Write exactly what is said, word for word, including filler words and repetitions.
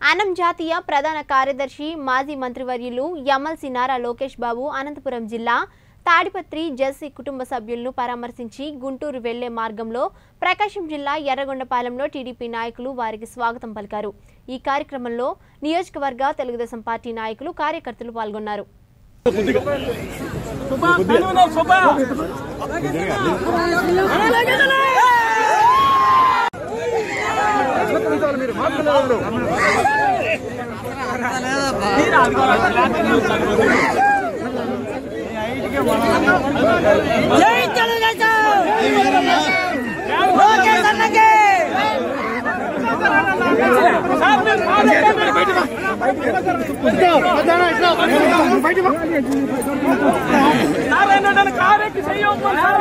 అనం జాతీయ ప్రధాన కార్యదర్శి మాజీ మంత్రివర్యులు ఎమ్మెల్సీ నారా లోకేష్ బాబు అనంతపురం జిల్లా తాడిపత్రి జెసి కుటుంబ సభ్యులను పరామర్శించి గుంటూరు వెళ్లే మార్గంలో ప్రకాశం జిల్లా ఎర్రగొండపాలెంలో టీడీపీ నాయకులు వారికి స్వాగతం పలికారు। ఈ కార్యక్రమంలో నియోజకవర్గ తెలుగుదేశం పార్టీ నాయకులు కార్యకర్తలు పాల్గొన్నారు। జై తెలుగుదేశం లోకేష్ అన్నకి సార్